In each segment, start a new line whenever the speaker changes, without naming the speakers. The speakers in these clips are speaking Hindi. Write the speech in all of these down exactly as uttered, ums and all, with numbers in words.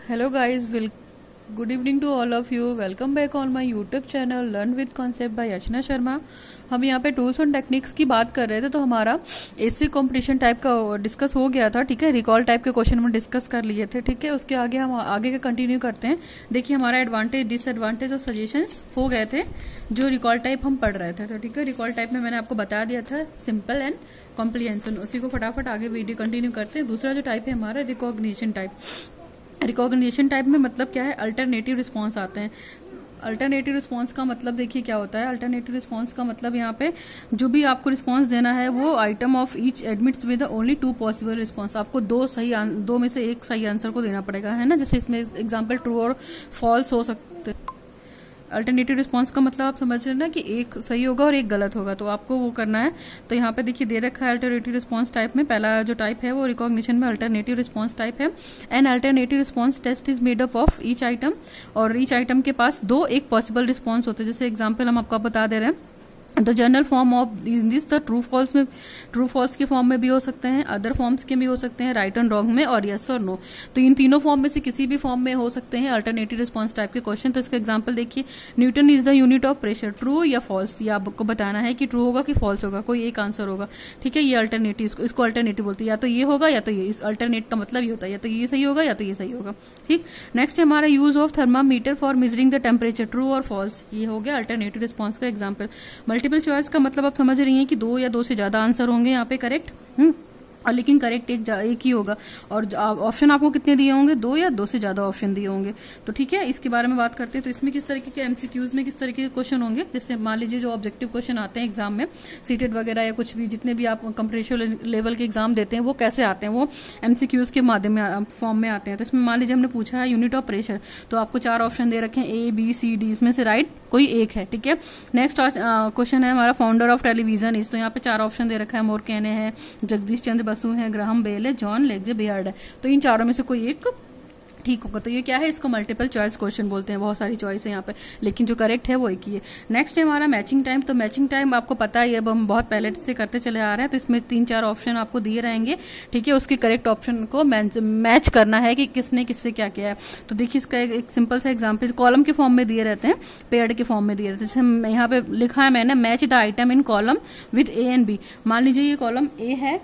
Hello guys, will good evening to all of you. Welcome back on my YouTube channel Learn with Concept by Archana Sharma. हम यहाँ पे टूल्स एंड टेक्निक्स की बात कर रहे थे, तो हमारा एसी कंपटीशन टाइप का डिस्कस हो गया था. ठीक है, रिकॉल टाइप के क्वेश्चन हम डिस्कस कर लिए थे. ठीक है, उसके आगे हम आगे का कंटिन्यू करते हैं. देखिए, हमारा एडवांटेज डिसएडवांटेज और सजेशंस हो गए थे जो रिकॉल टाइप हम पढ़ रहे थे. तो ठीक है, रिकॉल टाइप में मैंने आपको बता दिया था सिंपल एंड कॉम्प्रिहेंशन. उसी को फटाफट आगे वीडियो कंटिन्यू करते हैं. दूसरा जो टाइप है हमारा रिकॉग्निशन टाइप. रिकॉग्निशन टाइप में मतलब क्या है, अल्टरनेटिव रिस्पॉन्स आते हैं. अल्टरनेटिव रिस्पॉन्स का मतलब देखिए क्या होता है. अल्टरनेटिव रिस्पॉन्स का मतलब यहाँ पे जो भी आपको रिस्पॉन्स देना है वो item of each admits with only two possible response. आपको दो सही दो में से एक सही आंसर को देना पड़ेगा, है ना. जैसे इसमें एग्जाम्पल ट्रू और फॉल्स हो सकते हैं. अल्टरनेटिव रिस्पॉन्स का मतलब आप समझ रहे हैं ना कि एक सही होगा और एक गलत होगा, तो आपको वो करना है. तो यहाँ पे देखिए दे रखा है अल्टरनेटिव रिस्पॉन्स टाइप में पहला जो टाइप है वो रिकॉग्निशन में अल्टरनेटिव रिस्पॉन्स टाइप है. An alternative response test is made up of each item, और ईच आइटम के पास दो एक पॉसिबल रिस्पॉन्स होते हैं. जैसे एग्जाम्पल हम आपको बता दे रहे हैं, the general form of this the true false में ट्रू फॉल्स के फॉर्म में भी हो सकते हैं, अदर फॉर्म्स के भी हो सकते हैं, राइट एंड रॉन्ग में, और यस और नो. तो इन तीनों फॉर्म में से किसी भी फॉर्म में हो सकते हैं अल्टरनेटिव रिस्पॉन्स टाइप के क्वेश्चन. तो इसका एग्जांपल देखिए, Newton is the unit of pressure, true या फॉल्स. ये आपको बताना है कि ट्रू होगा कि फॉल्स होगा, कोई एक आंसर होगा. ठीक है, ये अल्टरनेटिव, इसको, इसको अल्टरनेटिव बोलते हैं. या तो ये होगा या तो ये. इस अल्टरनेट का मतलब ये होता है या तो ये सही होगा या तो ये सही होगा. ठीक, नेक्स्ट है हमारा use of thermometer for measuring the temperature, true और फॉल्स. ये हो गया अल्टरनेटिव रिस्पॉन्स का एग्जाम्पल. मल्टीपल चॉइस का मतलब आप समझ रही हैं कि दो या दो से ज्यादा आंसर होंगे यहाँ पे करेक्ट, हम्म और लेकिन करेक्ट एक एक ही होगा. और ऑप्शन आपको कितने दिए होंगे, दो या दो से ज्यादा ऑप्शन दिए होंगे. तो ठीक है, इसके बारे में बात करते हैं. तो इसमें किस तरीके के एमसीक्यूज में किस तरीके के क्वेश्चन होंगे. जैसे मान लीजिए जो ऑब्जेक्टिव क्वेश्चन आते हैं एग्जाम में, सीटेड वगैरह या कुछ भी जितने भी आप कंप्यूटेशनल लेवल के एग्जाम देते हैं वो कैसे आते हैं, वो एमसीक्यूज के माध्यम में फॉर्म में आते हैं. तो इसमें मान लीजिए हमने पूछा है यूनिट ऑफ प्रेशर, तो आपको चार ऑप्शन दे रखे हैं ए बी सी डी, इसमें से राइट कोई एक है. ठीक है, नेक्स्ट क्वेश्चन है हमारा फाउंडर ऑफ टेलीविजन इस. तो यहाँ पे चार ऑप्शन दे रखा है, मोर कहने हैं, जगदीश चंद्र बसु है, ग्राहम बेल है, जॉन लेग्जे बियर्ड है. तो इन चारों में से कोई एक ठीक होगा. तो ये क्या है, इसको मल्टीपल चॉइस क्वेश्चन बोलते हैं. बहुत सारी चॉइस है यहाँ पे, लेकिन जो करेक्ट है वो एक ही है. नेक्स्ट है हमारा मैचिंग टाइम. तो मैचिंग टाइम आपको पता है, अब हम बहुत पहले से करते चले आ रहे हैं. तो इसमें तीन चार ऑप्शन आपको दिए रहेंगे. ठीक है, उसके करेक्ट ऑप्शन को मैच करना है कि किसने किससे क्या किया है. तो देखिए इसका एक, एक सिंपल सा एग्जाम्पल कॉलम के फॉर्म में दिए रहते हैं, पेयर्ड के फॉर्म में दिए रहते हैं. जैसे यहाँ पे लिखा है मैंने, match the item in column with A and B. मान लीजिए ये कॉलम ए है,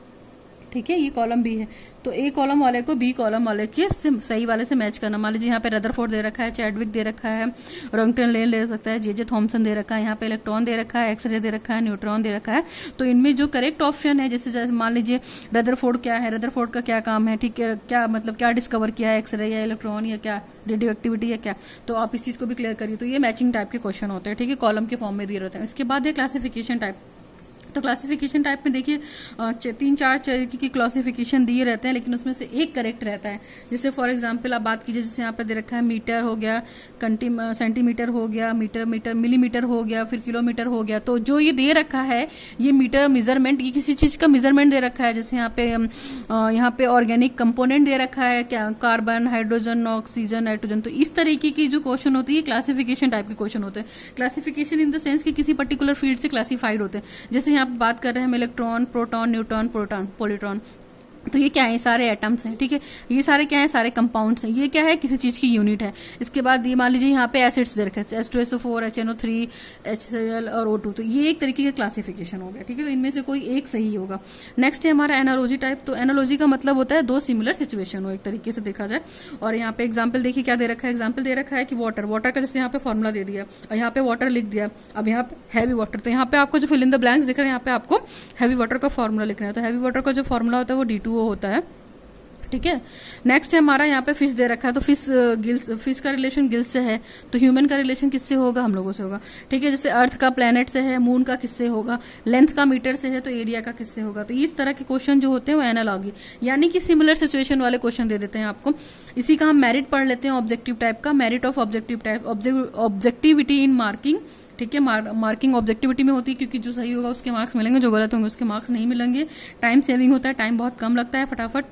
ठीक है, ये कॉलम बी है. तो ए कॉलम वाले को बी कॉलम वाले के सही वाले से मैच करना. मान लीजिए यहाँ पे रदरफोर्ड दे रखा है, चैडविक दे रखा है, रॉन्गटन लेन दे सकता है, जे जे थॉमसन दे रखा है, यहाँ पे इलेक्ट्रॉन दे रखा है, एक्सरे दे रखा है, न्यूट्रॉन दे रखा है. तो इनमें जो करेक्ट ऑप्शन है, जैसे मान लीजिए रदरफोर्ड क्या है, रदरफोर्ड का क्या काम है, ठीक है, क्या मतलब क्या डिस्कवर किया है, एक्सरे या इलेक्ट्रॉन या क्या रेडियो एक्टिविटी या क्या. तो आप इस चीज को भी क्लियर करिए. तो ये मैचिंग टाइप के क्वेश्चन होते हैं. ठीक है, कॉलम के फॉर्म में दिए रहते हैं. इसके बाद है क्लासिफिकेशन टाइप. तो क्लासिफिकेशन टाइप में देखिए तीन चार तरीके की क्लासिफिकेशन दिए रहते हैं, लेकिन उसमें से एक करेक्ट रहता है. जैसे फॉर एग्जांपल आप बात कीजिए, जैसे यहाँ पे दे रखा है मीटर हो गया, सेंटीमीटर हो गया, मीटर मीटर मिलीमीटर हो गया, फिर किलोमीटर हो गया. तो जो ये दे रखा है ये मीटर मेजरमेंट, ये किसी चीज का मेजरमेंट दे रखा है. जैसे यहाँ पे यहाँ पे ऑर्गेनिक कंपोनेंट दे रखा है, कार्बन, हाइड्रोजन, ऑक्सीजन, नाइट्रोजन. तो इस तरीके की जो क्वेश्चन होती है क्लासिफिकेशन टाइप के क्वेश्चन होते हैं. क्लासिफिकेशन इन द सेंस कि किसी पर्टिकुलर फील्ड से क्लासिफाइड होते हैं. जैसे आप बात कर रहे हैं हम electron, proton, neutron, proton, positron. तो ये क्या है, सारे एटम्स हैं. ठीक है, ये सारे क्या है, सारे कंपाउंड्स हैं. ये क्या है, किसी चीज की यूनिट है. इसके बाद ये मान लीजिए यहाँ पे एसिड्स दे रखे हैं, H two S O four, H N O three, H C L और ओ टू. तो ये एक तरीके का क्लासिफिकेशन हो गया. ठीक है, तो इनमें से कोई एक सही होगा. नेक्स्ट है हमारा एनालॉजी टाइप. तो एनालॉजी का मतलब होता है दो सिमिलर सिचुएशन हो, एक तरीके से देखा जाए. और यहाँ पे एग्जाम्पल देखिए क्या दे रखा है. एग्जाम्पल दे रखा है कि वाटर, वाटर का जैसे यहाँ पे फॉर्मुला दे दिया और यहाँ पे वाटर लिख दिया. अब यहाँ पे हैवी वाटर, तो यहाँ पे आपको जो फिल इन द ब्लैंक्स दिख रहे हैं, यहाँ पे आपको हैवी वाटर का फॉर्मुला लिखना है. तो हैवी वाटर का जो फॉर्मुला होता है वो डी टू ओ होता है. ठीक है, नेक्स्ट है हमारा यहाँ पे फिश दे रखा है. तो फिश गिल्स, फिश का रिलेशन गिल्स से है, तो ह्यूमन का रिलेशन किससे होगा, हम लोगों से होगा. ठीक है, जैसे अर्थ का प्लेनेट से है, मून का किससे होगा, लेंथ का मीटर से है, तो एरिया का किससे होगा. तो इस तरह के क्वेश्चन जो होते हैं वो एनालॉजी यानी कि सिमिलर सिचुएशन वाले क्वेश्चन दे देते हैं आपको. इसी का हम मेरिट पढ़ लेते हैं, ऑब्जेक्टिव टाइप का. Merit of objective type, objectivity in marking. ठीक है, मार्किंग ऑब्जेक्टिविटी में होती है, क्योंकि जो सही होगा उसके मार्क्स मिलेंगे, जो गलत होंगे उसके मार्क्स नहीं मिलेंगे. टाइम सेविंग होता है, टाइम बहुत कम लगता है, फटाफट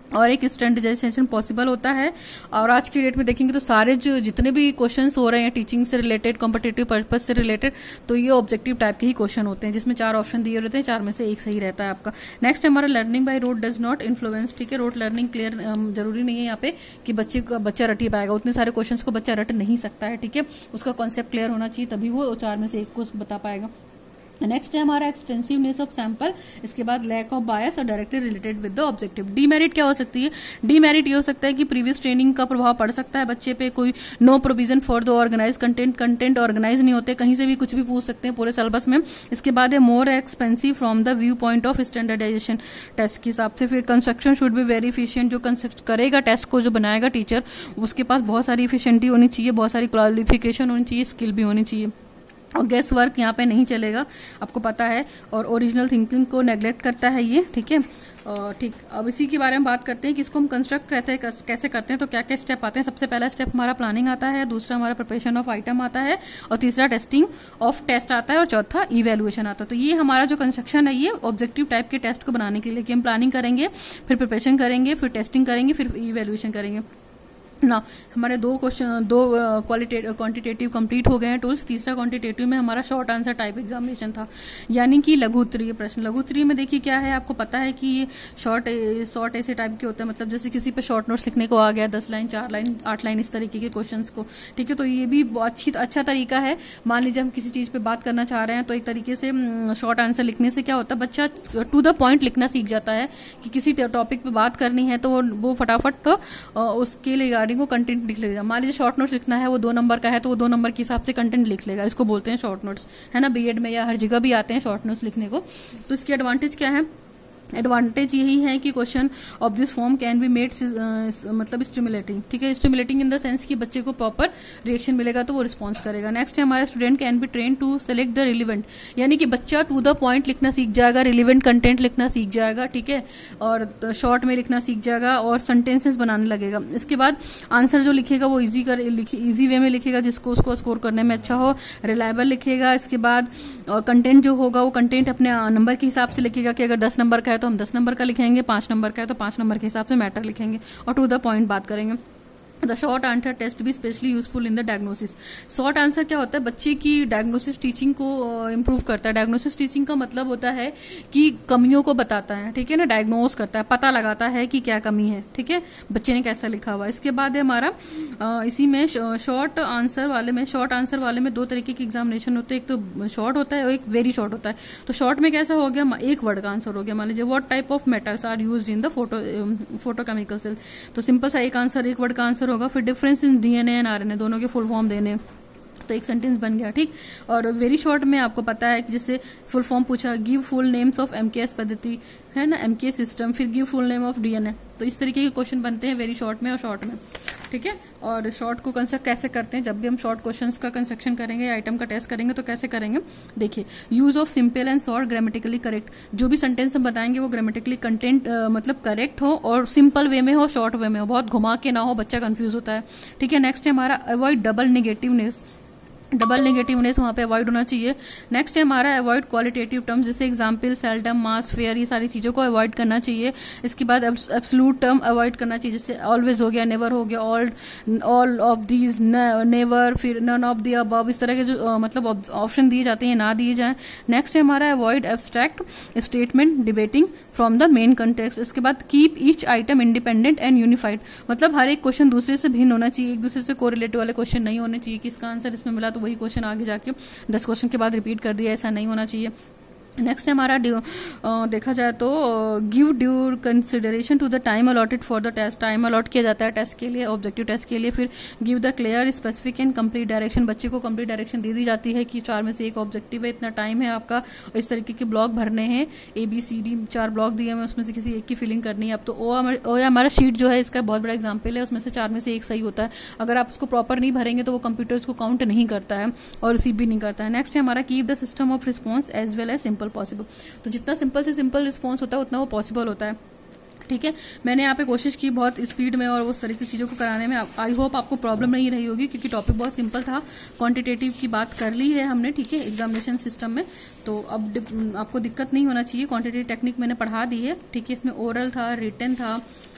और एक स्टैंडर्डाइजेशन पॉसिबल होता है। और आज की डेट में देखेंगे तो सारे जो जितने भी क्वेश्चंस हो रहे हैं टीचिंग से रिलेटेड, कॉम्पिटिटिव पर्पज से रिलेटेड, तो ये ऑब्जेक्टिव टाइप के ही क्वेश्चन होते हैं जिसमें चार ऑप्शन दिए रहते हैं, चार में से एक सही रहता है आपका। नेक्स्ट हमारा learning by rote does not influence, ठीक है। रोट लर्निंग क्लियर जरूरी नहीं है यहाँ पे कि बच्चे का बच्चा रट ही पाएगा, उतने सारे क्वेश्चंस को बच्चा रट नहीं सकता है, ठीक है। उसका कॉन्सेप्ट क्लियर होना चाहिए तभी वो चार में से एक को बता पाएगा। नेक्स्ट है हमारा एक्सटेंसिवनेस ऑफ सैंपल, इसके बाद लैक ऑफ बायस और directly related with the objective. Demerit क्या हो सकती है? डीमेरिट ये हो सकता है कि प्रीवियस ट्रेनिंग का प्रभाव पड़ सकता है बच्चे पे, कोई no provision for the organise content, content organise नहीं होते, कहीं से भी कुछ भी पूछ सकते हैं पूरे सिलेबस में। इसके बाद है more expensive from the view point of standardisation test के हिसाब से। फिर construction should be very efficient, जो कंस्ट्रक्ट करेगा टेस्ट को, जो बनाएगा टीचर, उसके पास बहुत सारी इफिशियंटी होनी चाहिए, बहुत सारी क्वालिफिकेशन होनी चाहिए, स्किल भी होनी चाहिए। और गेस वर्क यहाँ पे नहीं चलेगा, आपको पता है। और ओरिजिनल थिंकिंग को नेग्लेक्ट करता है ये, ठीक है। ठीक, अब इसी के बारे में बात करते हैं कि इसको हम कंस्ट्रक्ट कहते हैं, कैसे करते हैं, तो क्या क्या स्टेप आते हैं। सबसे पहला स्टेप हमारा प्लानिंग आता है, दूसरा हमारा प्रिपरेशन ऑफ आइटम आता है, और तीसरा टेस्टिंग ऑफ टेस्ट आता है, और चौथा इवेल्युएशन आता है। तो ये हमारा जो कंस्ट्रक्शन है ये ऑब्जेक्टिव टाइप के टेस्ट को बनाने के लिए कि हम प्लानिंग करेंगे, फिर प्रिपरेशन करेंगे, फिर टेस्टिंग करेंगे, फिर इवेल्युएशन करेंगे ना। हमारे दो क्वेश्चन, दो क्वांटिटेटिव कंप्लीट हो गए हैं टूल्स। तीसरा क्वांटिटेटिव में हमारा शॉर्ट आंसर टाइप एग्जामिनेशन था, यानी कि लघु उत्तरीय प्रश्न। लघु उत्तरीय में देखिए क्या है, आपको पता है कि ये शॉर्ट शॉर्ट ऐसे टाइप के होते हैं, मतलब जैसे किसी पे शॉर्ट नोट्स लिखने को आ गया, दस लाइन, चार लाइन, आठ लाइन, इस तरीके के क्वेश्चंस को, ठीक है। तो ये भी अच्छी अच्छा तरीका है। मान लीजिए हम किसी चीज पे बात करना चाह रहे हैं, तो एक तरीके से शॉर्ट आंसर लिखने से क्या होता है, बच्चा टू द पॉइंट लिखना सीख जाता है कि किसी टॉपिक पे बात करनी है तो वो फटाफट उसके रिगार्डिंग को कंटेंट लिख लेगा। मान लीजिए शॉर्ट नोट्स लिखना है, वो दो नंबर का है, तो वो दो नंबर के हिसाब से कंटेंट लिख लेगा। इसको बोलते हैं शॉर्ट नोट्स, है ना। बीएड में या हर जगह भी आते हैं शॉर्ट नोट्स लिखने को। तो इसकी एडवांटेज क्या है? एडवांटेज यही है कि question of this form can be made मतलब स्टिमुलेटिंग, ठीक है। स्टिमुलेटिंग इन द सेंस कि बच्चे को प्रॉपर रिएक्शन मिलेगा तो वो रिस्पॉन्स करेगा। नेक्स्ट है हमारा student can be train to select the relevant, यानी कि बच्चा टू द पॉइंट लिखना सीख जाएगा, रिलेवेंट कंटेंट लिखना सीख जाएगा, ठीक है, और शॉर्ट में लिखना सीख जाएगा और सेंटेंसेस बनाने लगेगा। इसके बाद आंसर जो लिखेगा वो ईजी कर ईजी वे में लिखेगा, जिसको उसको स्कोर करने में अच्छा हो, रिलायबल लिखेगा। इसके बाद कंटेंट जो होगा वो कंटेंट अपने नंबर के हिसाब से लिखेगा कि अगर दस नंबर का है तो हम दस नंबर का लिखेंगे, पांच नंबर का है तो पांच नंबर के हिसाब से मैटर लिखेंगे, और टू द पॉइंट बात करेंगे। द शॉर्ट आंसर टेस्ट भी specially useful in the diagnosis. Short answer क्या होता है, बच्चे की डायग्नोसिस टीचिंग को इम्प्रूव करता है। डायग्नोसिस टीचिंग का मतलब होता है कि कमियों को बताता है, ठीक है ना, डायग्नोस करता है, पता लगाता है कि क्या कमी है, ठीक है, बच्चे ने कैसा लिखा हुआ। इसके बाद है हमारा इसी में शॉर्ट आंसर वाले में शॉर्ट आंसर वाले में दो तरीके के एग्जामिनेशन होते हैं, एक तो शॉर्ट होता है और एक वेरी शॉर्ट होता है। तो शॉर्ट में कैसा हो गया, एक वर्ड का आंसर हो गया। मान लीजिए what type of metals are used in the photo photochemical cell, तो सिंपल सा एक आंसर, एक वर्ड का आंसर होगा। फिर difference in DNA and RNA, दोनों के फुल फॉर्म देने, तो एक सेंटेंस बन गया, ठीक। और वेरी शॉर्ट में आपको पता है कि जैसे फुल फॉर्म पूछा, give full names of MKS पद्धति, है ना, एमकेएस सिस्टम, फिर give full name of DNA. तो इस तरीके के क्वेश्चन बनते हैं वेरी शॉर्ट में और शॉर्ट में, ठीक है। और शॉर्ट को कंस्ट्रक्ट कैसे करते हैं, जब भी हम शॉर्ट क्वेश्चंस का कंस्ट्रक्शन करेंगे, आइटम का टेस्ट करेंगे, तो कैसे करेंगे, देखिए। Use of simple and short, grammatically correct, जो भी सेंटेंस हम बताएंगे वो ग्रामेटिकली कंटेंट मतलब करेक्ट हो और सिंपल वे में हो, शॉर्ट वे में हो, बहुत घुमा के ना हो, बच्चा कंफ्यूज होता है, ठीक है। नेक्स्ट है हमारा avoid double negativeness, double negativeness वहाँ पे अवॉइड होना चाहिए। नेक्स्ट है हमारा अवॉइड क्वालिटेटिव टर्म्स, जैसे एग्जाम्पल, सेल्डम, मास, फेयर, ये सारी चीज़ों को अवॉइड करना चाहिए। इसके बाद एब्सोल्यूट टर्म अवॉइड करना चाहिए, जैसे ऑलवेज हो गया, नेवर हो गया, all all of these, never, फिर नन ऑफ द अबव, इस तरह के जो uh, मतलब ऑप्शन दिए जाते हैं ना दिए जाएं। नेक्स्ट है हमारा avoid abstract statement debating from the main context. इसके बाद keep each item independent and unified, मतलब हर एक क्वेश्चन दूसरे से भिन्न होना चाहिए, एक दूसरे से कोरिलेटिव वाले क्वेश्चन नहीं होने चाहिए कि इसका आंसर इसमें मिला तो वही क्वेश्चन आगे जाके दस क्वेश्चन के बाद रिपीट कर दिया, ऐसा नहीं होना चाहिए। नेक्स्ट है हमारा देखा जाए तो give due consideration to the time allotted for the test, time allot किया जाता है टेस्ट के लिए, ऑब्जेक्टिव टेस्ट के लिए। फिर give the clear specific and complete direction, बच्चे को कंप्लीट डायरेक्शन दे दी जाती है कि चार में से एक ऑब्जेक्टिव है, इतना टाइम है आपका, इस तरीके के ब्लॉक भरने हैं, ए बी सी डी चार ब्लॉक दिए हैं, उसमें से किसी एक की फिलिंग करनी है। अब तो ओ या हमारा शीट जो है इसका बहुत बड़ा एग्जाम्पल है, उसमें से चार में से एक सही होता है। अगर आप उसको प्रॉपर नहीं भरेंगे तो वो कंप्यूटर उसको काउंट नहीं करता है और रिसीव भी नहीं करता है। नेक्स्ट है हमारा keep the system of response as well as simple possible, तो जितना सिंपल से सिंपल रिस्पॉन्स होता है उतना वो पॉसिबल होता है, ठीक है। मैंने यहाँ पे कोशिश की बहुत स्पीड में और उस तरह की चीज़ों को कराने में, आई होप आपको प्रॉब्लम नहीं रही होगी क्योंकि टॉपिक बहुत सिंपल था। क्वांटिटेटिव की बात कर ली है हमने, ठीक है, एग्जामिनेशन सिस्टम में, तो अब आपको दिक्कत नहीं होना चाहिए। क्वांटिटेटिव टेक्निक मैंने पढ़ा दी है, ठीक है, इसमें ओरल था, रिटन था,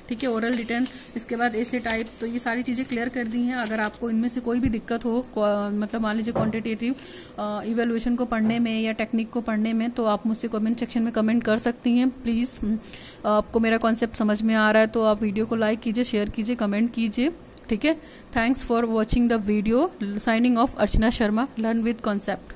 ठीक है, ओरल रिटर्न, इसके बाद ऐसे टाइप, तो ये सारी चीज़ें क्लियर कर दी हैं। अगर आपको इनमें से कोई भी दिक्कत हो, मतलब मान लीजिए क्वांटिटेटिव इवेल्युएशन को पढ़ने में या टेक्निक को पढ़ने में, तो आप मुझसे कमेंट सेक्शन में कमेंट कर सकती हैं। प्लीज़, आपको मेरा कॉन्सेप्ट समझ में आ रहा है तो आप वीडियो को लाइक कीजिए, शेयर कीजिए, कमेंट कीजिए। ठीक है, thanks for watching the video. Signing off Archana Sharma, learn with concept.